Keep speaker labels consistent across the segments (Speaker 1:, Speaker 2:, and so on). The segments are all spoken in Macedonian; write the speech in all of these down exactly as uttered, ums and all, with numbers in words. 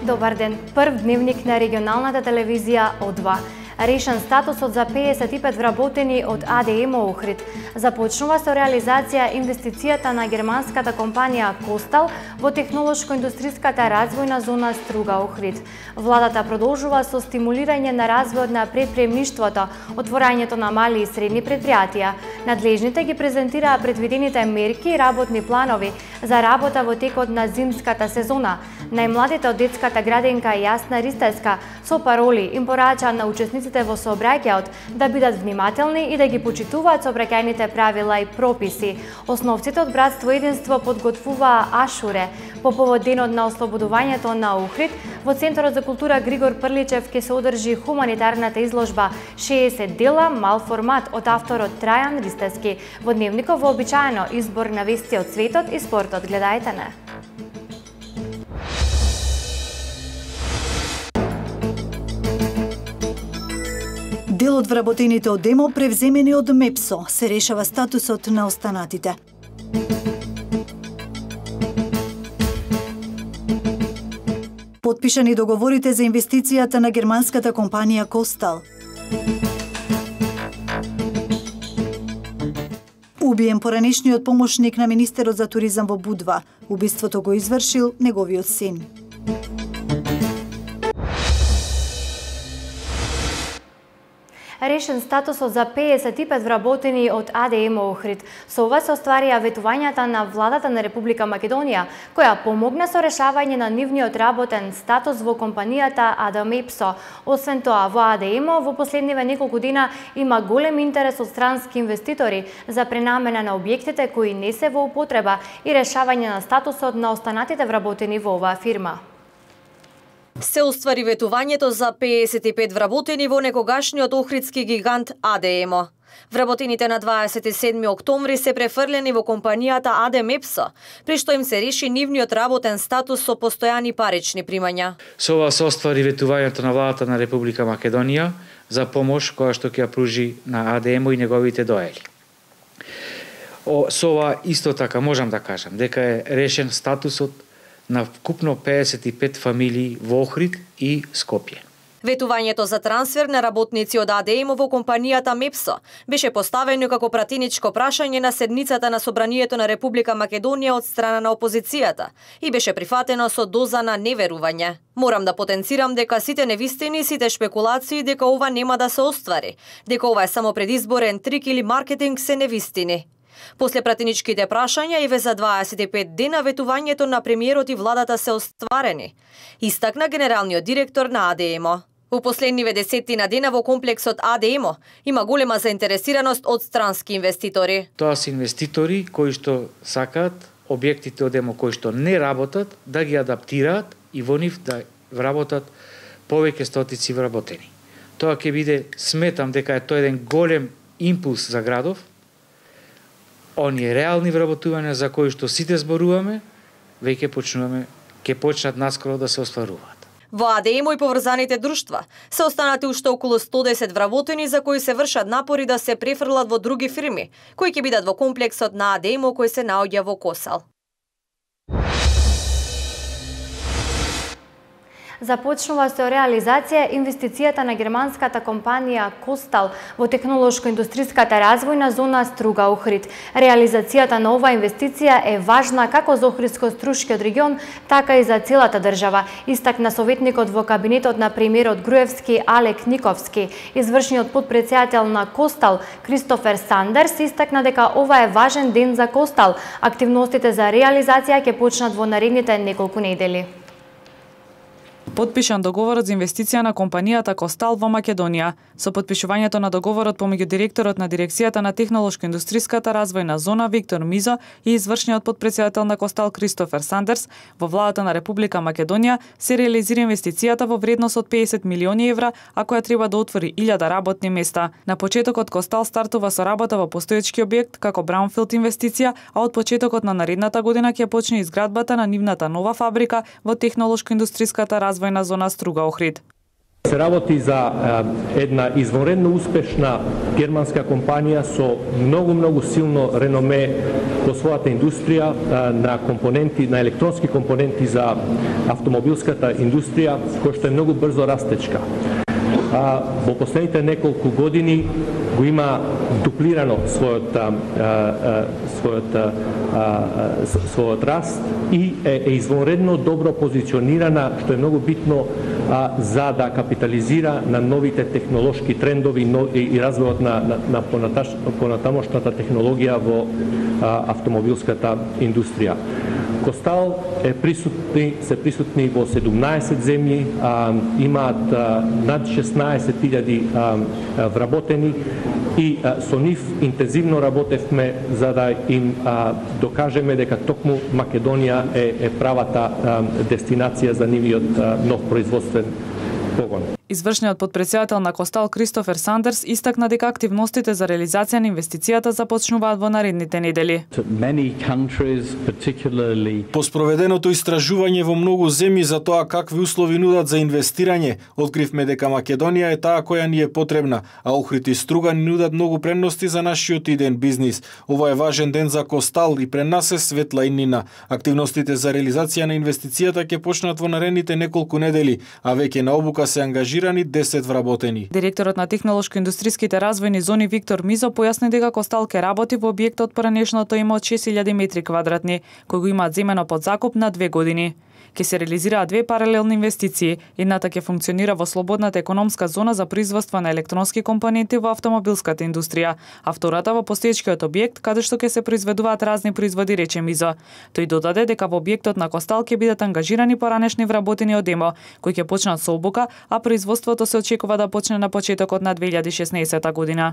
Speaker 1: Добар ден. Прв дневник на регионалната телевизија О два. Решен статусот за педесет и пет вработени од А Д М Охрид. Започнува со реализација инвестицијата на германската компанија Костал во технолошко-индустријската развојна зона Струга Охрид. Владата продолжува со стимулирање на развојот на предприемништвото, отворањето на мали и средни предпријатија. Надлежните ги презентираа предвидените мерки и работни планови за работа во текот на зимската сезона. Најмладите од детската градинка Јасна Ристеска со пароли им порача на учесниците во сообраќајот да бидат внимателни и да ги почитуваат сообраќајните правила и прописи. Основците од Братство и единство подготвуваа ашуре по повод денот на ослободувањето на Охрид. Во Центарот за култура Григор Прличев ќе се одржи хуманитарната изложба шеесет дела мал формат од авторот Трајан Ристески. Во дневников вообичаено избор на вести од светот и спортот. Гледајте не.
Speaker 2: Дел од вработените од ДЕМО превземени од МЕПСО се решава статусот на останатите. Потпишани договорите за инвестицијата на германската компанија Костал. Убиен поранешниот помошник на министерот за туризам во Будва. Убиството го извршил неговиот син.
Speaker 1: Решен статусот за педесет и пет вработени од А Д М Охрид. Со ова се остварија ветувањата на владата на Република Македонија, која помогна со решавање на нивниот работен статус во компанијата АДМЕПСО. Освен тоа, во А Д М во последниве неколку дена има голем интерес од странски инвеститори за пренамена на објектите кои не се во употреба и решавање на статусот на останатите вработени во оваа фирма.
Speaker 3: Се оствари ветувањето за педесет и пет вработени во некогашниот охридски гигант А Д М. Вработените на дваесет и седми октомври се префрлени во компанијата АДМЕПСО, при што им се реши нивниот работен статус со постојани парични примања.
Speaker 4: Со ова се оствари ветувањето на владата на Република Македонија за помош која што ќе ја пружи на А Д М и неговите доели. О, со ова исто така можам да кажам дека е решен статусот на вкупно педесет и пет фамилии во Охрид и Скопје.
Speaker 3: Ветувањето за трансфер на работници од А Д М во компанијата МЕПСО беше поставено како пратеничко прашање на седницата на Собранието на Република Македонија од страна на опозицијата и беше прифатено со доза на неверување. Морам да потенцирам дека сите невистини, сите шпекулации дека ова нема да се оствари, дека ова е само предизборен трик или маркетинг се невистини. После пратеничките прашања и за дваесет и пет дена ветувањето на премиерот и владата се остварени, истакна генералниот директор на А Д М. Во последниве десетина дена во комплексот А Д М има голема заинтересираност од странски инвеститори.
Speaker 4: Тоа се инвеститори кои што сакаат објектите од ДЕМО кои што не работат да ги адаптираат и во нив да вработат повеќе стотици вработени. Тоа ќе биде, сметам дека е тоа еден голем импулс за градов. Оние реални вработувања за кои што сите зборуваме, веќе почнуваме, ќе почнат наскоро да се остваруваат.
Speaker 3: Во А Д М и поврзаните друштва се останати уште околу сто десет вработени за кои се вршат напори да се префрлат во други фирми, кои ќе бидат во комплексот на А Д М кој се наоѓа во Косал.
Speaker 1: Започнува со реализација инвестицијата на германската компанија Костал во технолошко-индустријската развојна зона Струга Охрид. Реализацијата на оваа инвестиција е важна како за Охридско-Струшкиот регион, така и за целата држава, истакна советникот во кабинетот на премиерот Груевски Алек Никовски. Извршниот потпредседател на Костал Кристофер Сандерс истакна дека ова е важен ден за Костал. Активностите за реализација ќе почнат во наредните неколку недели.
Speaker 5: Потпишан договорот за инвестиција на компанијата Костал во Македонија. Со потпишувањето на договорот помеѓу директорот на дирекцијата на технолошко-индустријската развојна зона Виктор Мизо и извршниот потпредседател на Костал Кристофер Сандерс во владата на Република Македонија се реализира инвестицијата во вредност од педесет милиони евра, а која треба да отвори илјада работни места. На почетокот Костал стартува со работа во постоечки објект како браунфилд инвестиција, а од почетокот на наредната година ќе почне изградбата на нивната нова фабрика во технолошко-индустријската развојна зона Струга Охрид.
Speaker 6: Се работи за една извонредно успешна германска компанија со многу многу силно реноме во својата индустрија на компоненти, на електронски компоненти за автомобилската индустрија, која што е многу брзо растечка. А, во последните неколку години го има дуплирано својот а, а, својот а, а, својот раст и е, е извонредно добро позиционирана, што е многу битно а, за да капитализира на новите технолошки трендови но, и, и развојот на, на, на понатамошната технологија во а, автомобилската индустрија. Костал е присутни, се присутни во седумнаесет земји, а, имаат а, над шеснаесет илјади вработени и а, со нив интензивно работевме за да им а, докажеме дека токму Македонија е, е правата а, дестинација за нивиот а, нов производствен погон.
Speaker 5: Извршниот подпредседател на Костал Кристофер Сандерс истакна дека активностите за реализација на инвестицијата започнуваат во наредните недели.
Speaker 7: По спроведеното истражување во многу земји за тоа какви услови нудат за инвестирање, откривме дека Македонија е таа која ни е потребна, а Охрид и Струга ни нудат многу предности за нашиот иден бизнис. Ова е важен ден за Костал и пред нас е светла иднина. Активностите за реализација на инвестицијата ќе почнат во наредните неколку недели, а веќе на обука се ангажирани десет вработени.
Speaker 5: Директорот на технолошко-индустријските развојни зони Виктор Мизо појасни дека Костал ќе работи во објектот поранешното има од шест илјади метри квадратни, кој го имаат земено под закуп на две години. Ке се реализираат две паралелни инвестиции. Едната ќе функционира во слободната економска зона за производство на електронски компоненти во автомобилската индустрија, а втората во постоечкиот објект, каде што ќе се произведуваат разни производи, рече Мизо. Тој додаде дека во објектот на Костал ќе бидат ангажирани поранешни вработени од ЕМО, кои ќе почнат со обука, а производството се очекува да почне на почетокот на две илјади и шеснаесетта година.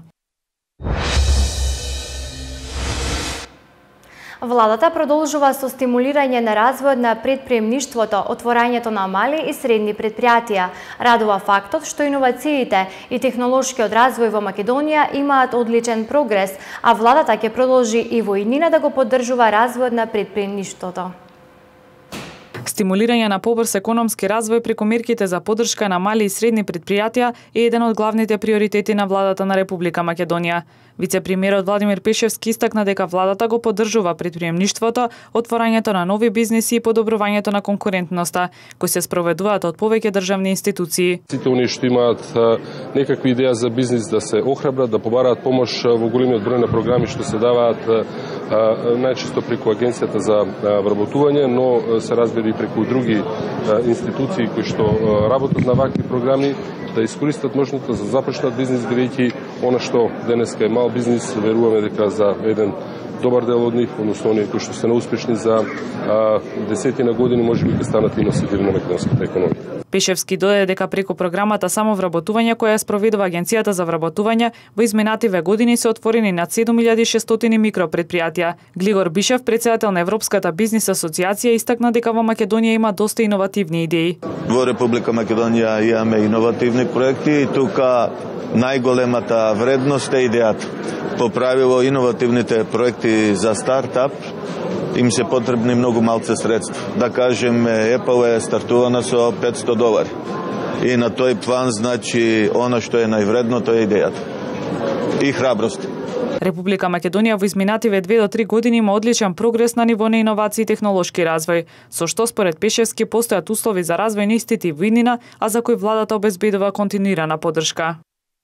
Speaker 1: Владата продолжува со стимулирање на развојот на предприемништвото, отворањето на мали и средни предпријатија. Радува фактот што иновациите и технолошкиот развој во Македонија имаат одличен прогрес, а владата ќе продолжи и во иднина да го поддржува развојот на предприемништвото.
Speaker 5: Стимулирање на побрз економски развој преку мерките за поддршка на мали и средни предпријатија е еден од главните приоритети на владата на Република Македонија. Вице-премиерот Владимир Пешевски истакна дека владата го поддржува предприемништвото, отворањето на нови бизниси и подобрувањето на конкурентноста, кои се спроведуваат од повеќе државни институции.
Speaker 8: Сите оние што имаат некакви идеја за бизнис да се охрабрат, да побараат помош во големиот број на програми што се даваат најчесто преку Агенцијата за вработување, но се разбира и преку други институции кои што работат на вакви програми, да искористат можноста за започнат бизнис, бидејќи она што денеска е мал бизнис, веруваме дека за еден добар дел од нив, односно оние кои што се неуспешни за а, десетина години, можеби ќе станат и носители на македонската економија.
Speaker 5: Пешевски додаде дека преку програмата Самовработување која ја спроведува Агенцијата за вработување, во изминативе години се отворени над седум илјади и шестстотини микропредпријатија. Глигор Бишев, председател на Европската бизнис асоциација, истакна дека во Македонија има доста иновативни идеи.
Speaker 9: Во Република Македонија имаме иновативни проекти и тука најголемата вредност е идејата. По правило, иновативните проекти за стартап им се потребни многу малце средства. Да кажем, Apple е стартувана со петсто долари. И на тој план, значи, она што е највредно, тоа е идејата. И храброст.
Speaker 5: Република Македонија во изминативе две до три години има одличен прогрес на ниво на иновации и технолошки развој, со што според Пешевски постојат услови за развој на истите во иднина, а за кој владата обезбедува континуирана поддршка.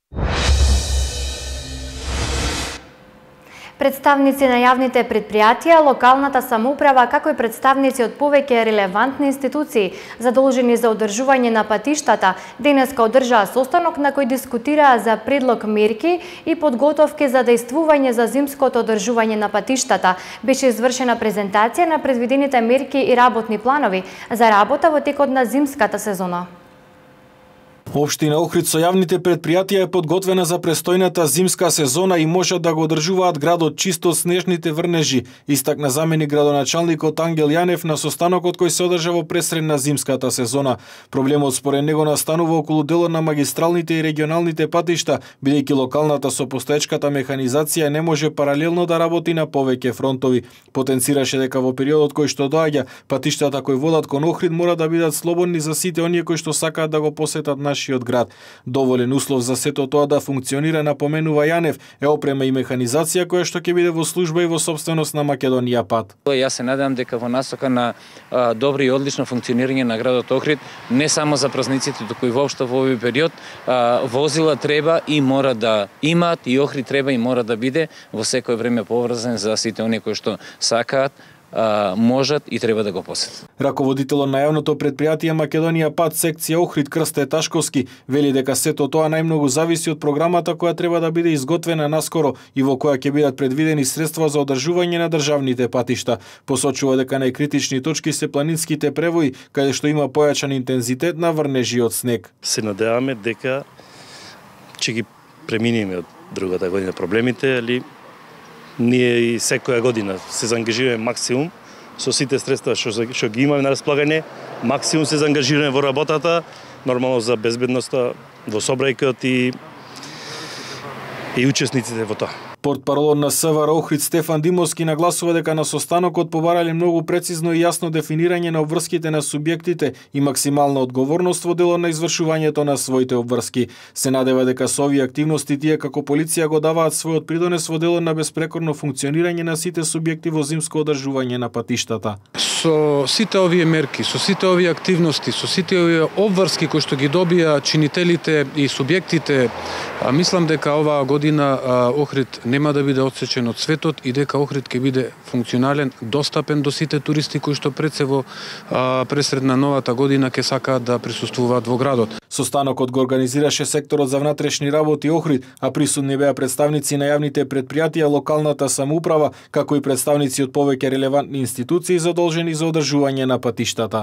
Speaker 1: Представници на јавните предпријатија, локалната самоуправа, како и представници од повеќе релевантни институции задолжени за одржување на патиштата, денеска одржаа состанок на кој дискутираа за предлог мерки и подготовки за дејствување за зимското одржување на патиштата. Беше извршена презентација на предвидените мерки и работни планови за работа во текот на зимската сезона.
Speaker 7: Општина Охрид со јавните предпријатија е подготвена за престојната зимска сезона и можат да го одржуваат градот чисто од снежните врнежи, истакна заменик градоначалникот Ангел Јанев на состанокот кој се одржа во пресред на зимската сезона. Проблемот според него настанува околу делот на магистралните и регионалните патишта, бидејќи локалната со постоечката механизација не може паралелно да работи на повеќе фронтови. Потенцираше дека во периодот кој што доаѓа, патиштата кои водат кон Охрид мора да бидат слободни за сите оние кои што сакаат да го посетат нашиот нашиот град. Доволен услов за сето тоа да функционира, напоменува Јанев, е опрема и механизација која што ќе биде во служба и во собственост на Македонија пат.
Speaker 10: Јас се надевам дека во насока на а, добро и одлично функционирање на градот Охрид, не само за празниците, туку и воопшто во овој период, а, возила треба и мора да имаат, и Охрид треба и мора да биде во секој време поврзан за сите оние кои што сакаат, а, можат и треба да го посетат.
Speaker 7: Раководителот на јавното претпријатие Македонија пат секција Охрид Крсте Ташковски вели дека сето тоа најмногу зависи од програмата која треба да биде изготвена наскоро и во која ќе бидат предвидени средства за одржување на државните патишта. Посочува дека најкритични точки се планинските превои, каде што има појачан интензитет на врнежи од снег.
Speaker 11: Се надеваме дека ќе ги преминеме од другата година проблемите, али ние и секоја година се заангажираме максимум со сите средства што, што ги имаме на располагање, максимум се заангажираме во работата, нормално за безбедноста во сообраќајот и и учесниците во тоа.
Speaker 7: Портпаролот на СВР Охрид Стефан Димовски нагласува дека на состанокот побарале многу прецизно и јасно дефинирање на обврските на субјектите и максимална одговорност во делот на извршувањето на своите обврски. Се надева дека со овие активности тие како полиција го даваат својот придонес во делот на безпрекорно функционирање на сите субјекти во зимско одржување на патиштата.
Speaker 12: Со сите овие мерки, со сите овие активности, со сите овие обврски кои што ги добија чинителите и субјектите, мислам дека оваа година Охрид нема да биде отсечен од светот и дека Охрид ќе биде функционален, достапен до сите туристи кои што пред се во пресред на новата година ќе сакаат да присуствуваат во градот.
Speaker 7: Состанокот го организираше секторот за внатрешни работи Охрид, а присутни беа представници на јавните претпријатија, локалната самоуправа, како и представници од повеќе релевантни институции задолжени за одржување на патиштата.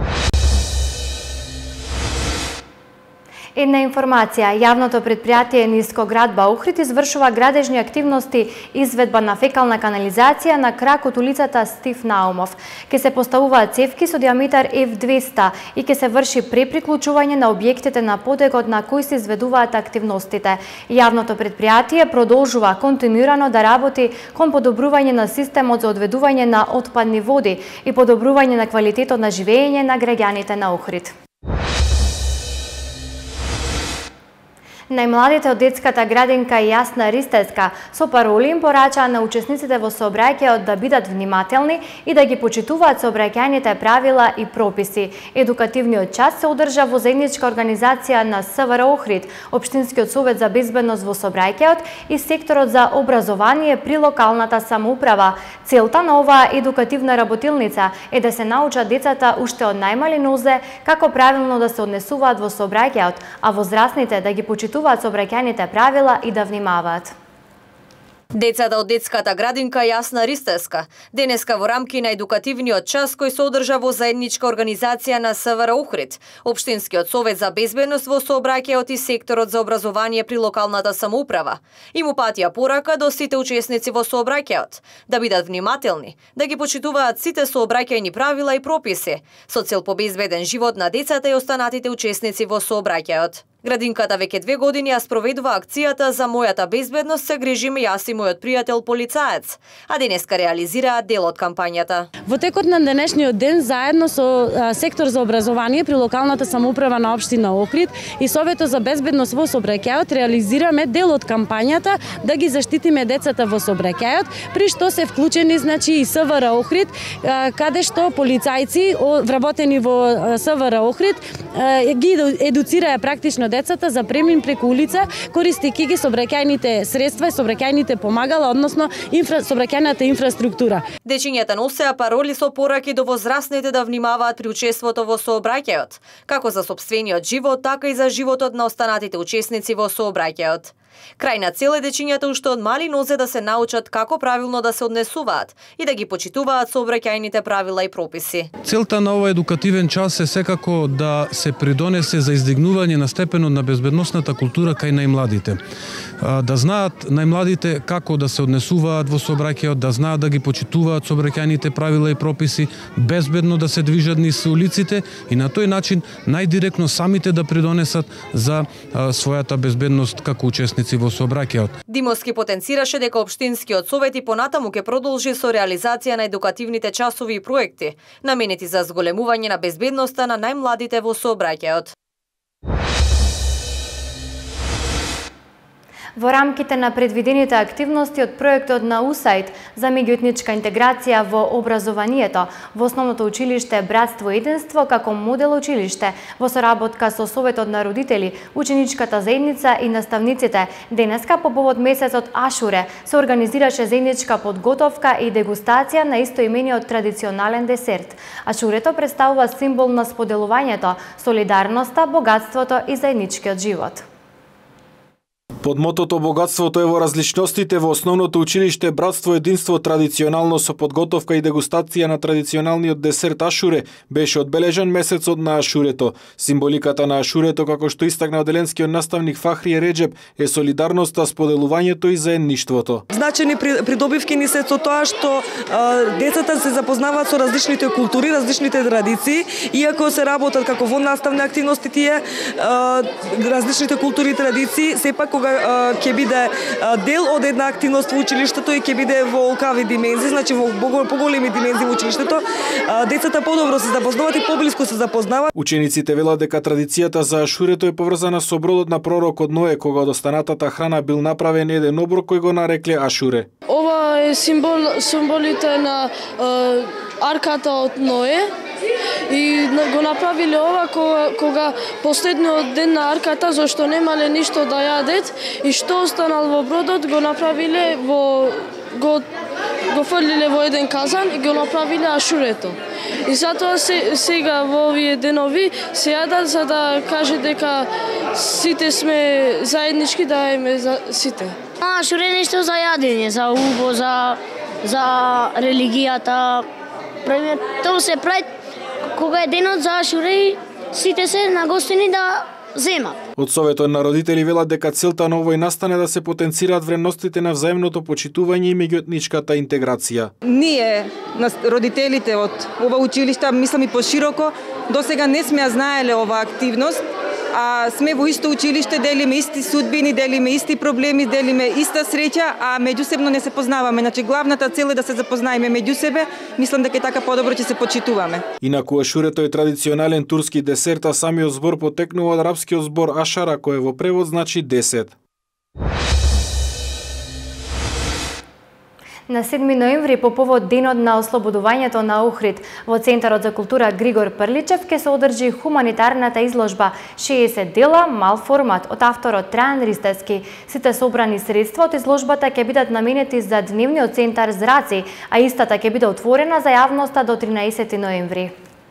Speaker 1: Една информација, јавното претпријатие Нискоградба Охрид извршува градежни активности изведба на фекална канализација на крак од улицата Стив Наумов. Ке се поставуваат цевки со диаметар Ф двеста и ке се врши преприклучување на објектите на подегот на кои се изведуваат активностите. Јавното претпријатие продолжува континуирано да работи кон подобрување на системот за одведување на отпадни води и подобрување на квалитетот на живење на граѓаните на Охрид. Најмладите од детската градинка Јасна Ристеска со пароли им порачаа на учесниците во сообраќајот да бидат внимателни и да ги почитуваат сообраќајните правила и прописи. Едукативниот час се одржа во заедничка организација на СВР Охрид, Општинскиот совет за безбедност во сообраќајот и секторот за образование при локалната самоуправа. Целта на оваа едукативна работилница е да се научат децата уште од најмали нозе како правилно да се однесуваат во сообраќајот, а возрастните да ги почитуваат сообраќајните правила и да внимаваат.
Speaker 3: Децата од детската градинка Јасна Ристеска денеска во рамки на едукативниот час кој се одржа во заедничка организација на СВР Охрид, Општинскиот совет за безбедност во сообраќајот и секторот за образование при локалната самоуправа, им упатија порака до сите учесници во сообраќајот да бидат внимателни, да ги почитуваат сите сообраќајни правила и прописи со цел по безбеден живот на децата и останатите учесници во сообраќајот. Градинката веќе две години ја спроведува акцијата за мојата безбедност се грижиме јас и мојот пријател полицаец, а денеска реализираат дел од кампањата.
Speaker 13: Во текот на денешниот ден заедно со сектор за образование при локалната самоуправа на општина Охрид и Советот за безбедност во сообраќајот реализираме дел од кампањата да ги заштитиме децата во сообраќајот, при што се вклучени значи и СВР Охрид, каде што полицајци вработени во СВР Охрид ги едуцираа практично децата за премин преку улица, користејќи ги сообраќајните средства и сообраќајните помагала, односно инфра, сообраќајната инфраструктура.
Speaker 3: Дечињата носеа пароли со пораки до возрастните да внимаваат при учеството во сообраќајот, како за сопствениот живот, така и за животот на останатите учесници во сообраќајот. Крајна цел е дечињата уште од мали нозе да се научат како правилно да се однесуваат и да ги почитуваат сообраќајните правила и прописи.
Speaker 12: Целта на овој едукативен час е секако да се придонесе за издигнување на степенот на безбедносната култура кај најмладите. Да знаат најмладите како да се однесуваат во сообраќајот, да знаат да ги почитуваат сообраќајните правила и прописи, безбедно да се движат низ улиците и на тој начин најдиректно самите да придонесат за својата безбедност како учесници во сообраќајот.
Speaker 3: Димовски потенцираше дека Општинскиот совет и понатаму ќе продолжи со реализација на едукативните часови и проекти, наменети за зголемување на безбедноста на најмладите во сообраќајот.
Speaker 1: Во рамките на предвидените активности од проектот на УСАИД за меѓуетничка интеграција во образованието во основното училиште Братство и единство како модел училиште во соработка со Советот на родители, ученичката заедница и наставниците, денеска по повод месецот Ашуре се организираше заедничка подготовка и дегустација на истоимениот традиционален десерт. Ашурето представува символ на споделувањето, солидарноста, богатството и заедничкиот живот.
Speaker 7: Под мотото "Богатството е во различностите" во основното училиште Братство и единство традиционално со подготовка и дегустација на традиционалниот десерт Ашуре беше одбележан месецот на Ашурето. Символиката на Ашурето, како што истакна оделенскиот наставник Фахри Реджеб, е солидарноста, споделувањето и заедништвото.
Speaker 14: Значени придобивки ни се со тоа што а, децата се запознаваат со различните култури, различните традиции, иако се работат како во наставни активности тие а, различните култури и традиции, сепак кога ќе биде дел од една активност во училиштето и ќе биде во олкави димензии, значи во поголеми димензии во училиштето, децата подобро се запознаваат и поблиску се запознаваат.
Speaker 7: Учениците велат дека традицијата за Ашурето е поврзана со бродот на пророкот Ное, кога од останатата храна бил направен еден оброк кој го нарекле Ашуре.
Speaker 15: Ова е символ символите на е, арката од Ное. И го направиле ова кога, кога последниот ден на арката, зашто немале ништо да јадат и што останал во бродот, го направиле во го го фрлиле во еден казан и го направиле Ашурето. И затоа се, сега во овие денови се јадат за да каже дека сите сме заеднички, да еме за сите.
Speaker 16: Ашуре нешто за јадење, за убо, за за религијата. Пример, тоа се прави кога е денот за Ашуре, сите се нагостени да земат.
Speaker 7: Од Советот на родители велат дека целта на овој настан е да се потенцираат вредностите на взаимното почитување и меѓуетничката интеграција.
Speaker 17: Ние, родителите од ова училиште, мислам и пошироко, досега не сме ја знаеле ова активност, а сме во исто училиште, делиме исти судбини, делиме исти проблеми, делиме иста среќа, а меѓусебно не се познаваме. Значи главната цел е да се запознаеме меѓу себе. Мислам дека така подобро ќе се почитуваме.
Speaker 7: Инаку Ашурето е традиционален турски десерт, а самиот збор потекнува од арапскиот збор ашара, кој во превод значи десет.
Speaker 1: На седми ноември, по повод денот на ослободувањето на Охрид, во Центарот за култура Григор Прличев ќе се одржи хуманитарната изложба шеесет дела, мал формат, од авторот Трајан Ристевски. Сите собрани средства од изложбата ќе бидат наменети за Дневниот центар Зраци, а истата ќе биде отворена за јавноста до тринаесети ноември.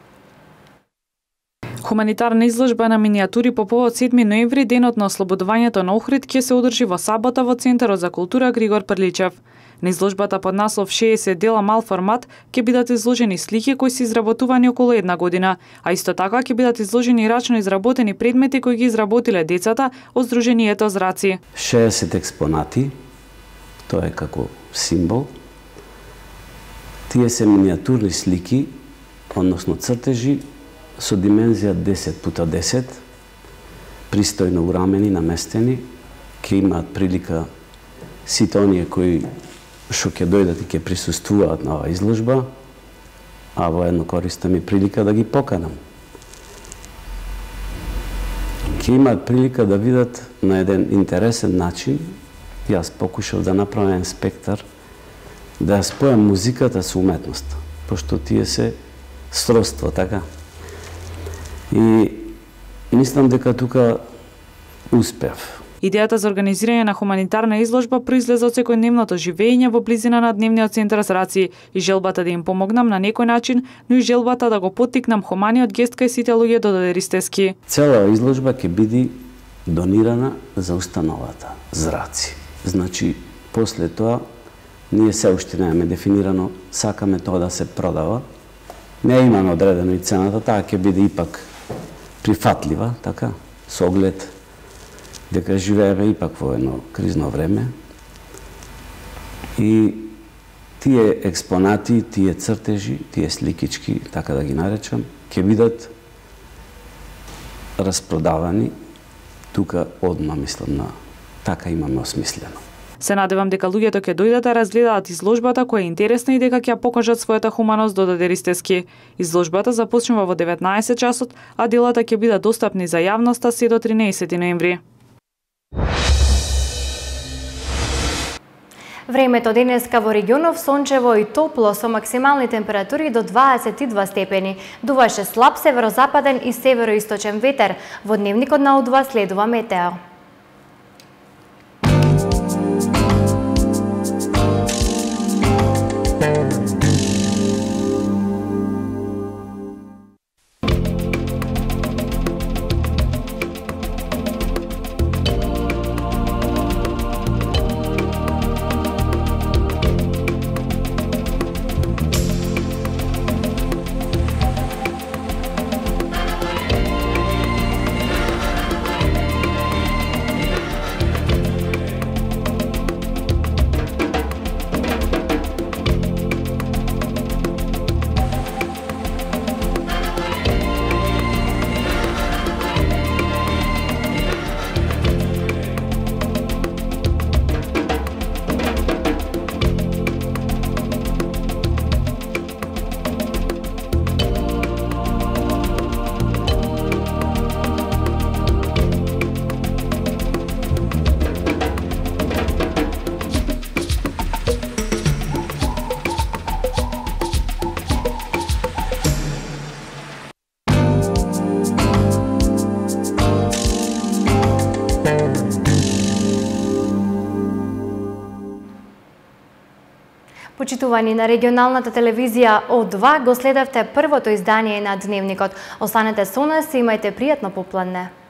Speaker 5: Хуманитарна изложба на минијатури по повод седми ноември, денот на ослободувањето на Охрид, ќе се одржи во сабота во Центарот за култура Григор Прличев. На изложбата под наслов шеесет дела мал формат ќе бидат изложени слики кои се изработувани околу една година, а исто така ќе бидат изложени рачно изработени предмети кои ги изработиле децата од Сдруженијето Зраци.
Speaker 18: шеесет експонати, тоа е како символ. Тие се минијатурни слики, односно цртежи со димензија десет пута десет, пристојно урамени, наместени, ќе имаат прилика сите оние кои што ќе дојдат и ќе присуствуваат на оваа изложба, а воедно користам и прилика да ги поканам. Ќе имаат прилика да видат на еден интересен начин, јас покушав да направам спектар, да спојам музиката со уметноста, пошто тие се сродство, така. И мислам дека тука успев.
Speaker 5: Идејата за организирање на хуманитарна изложба произлезе од секојдневното живење во близина на Дневниот центар Зраци и желбата да им помогнам на некој начин, но и желбата да го поттикнам хуманиот гест кај сите луѓе додаде Ристевски.
Speaker 18: Цела изложба ќе биде донирана за установата Зраци. Значи, после тоа, ние се уште немаме дефинирано, сакаме тоа да се продава. Не имаме одредено и цената, таа ќе биде ипак прифатлива, така, со оглед дека живееме ипак во едно кризно време. И тие експонати, тие цртежи, тие сликички, така да ги наречам, ќе бидат распродавани тука одма, мислам, на така имаме осмислено.
Speaker 5: Се надевам дека луѓето ќе дојдат да разгледаат изложбата која е интересна и дека ќе ја покажат својата хуманост, додаде Ристевски. Изложбата започнува во деветнаесет часот, а делата ќе бидат достапни за јавноста се до тринаесети ноември.
Speaker 1: Времето денеска во регионов сончево и топло со максимални температури до дваесет и два степени. Дуваше слаб северозападен и североисточен ветер. Во дневникот на У два следува метео. Почитувани на регионалната телевизија О два, го следевте првото издание на Дневникот. Останете со нас и имајте пријатно попладне.